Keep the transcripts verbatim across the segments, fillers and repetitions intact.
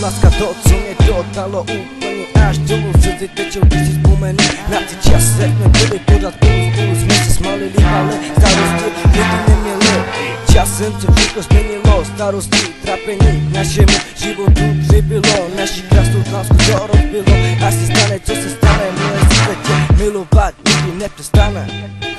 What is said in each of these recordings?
láska to, co mě dodalo úplně až dolů. Slzy tečou, když si vzpomenu na ty časy, jak jsme byli pořád spolu, spolu jsme se smalili, ale starosti nikdy neměli. Časem se všechno změnilo, starosti, trápení k našemu životu přibylo. Naši krásnou lásku to rozbilo, až se stane, co se stane, milé se tě milovat nikdy nepřestane.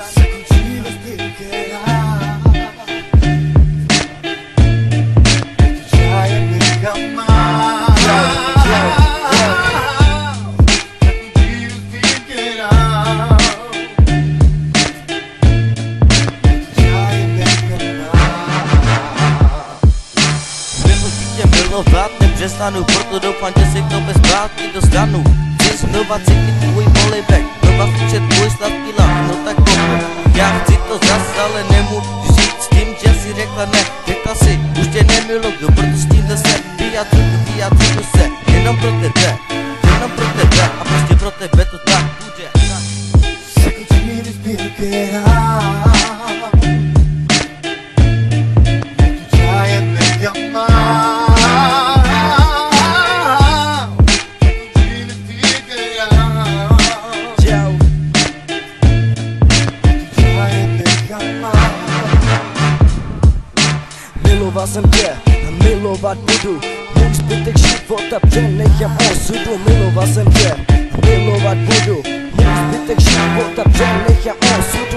Milovat nepřestanu, proto doufám, že si to bez zpátky dostanu. Chci znova cítit tvůj polibek, znova slyšet tvůj sladký lach, no tak pojď. Já chci to zas, ale nemůžu žít s tím, že si řekla ne. Řekla si, už tě nemiluju, proto s tím se vyjadřuju, vyjadřuju se. Jenom pro tebe, jenom pro tebe a prostě pro tebe to tak bude. Miloval jsem tě a milovat budu, můj zbytek života přenechám osudu. Miloval jsem tě a milovat budu, můj zbytek života přenechám osudu.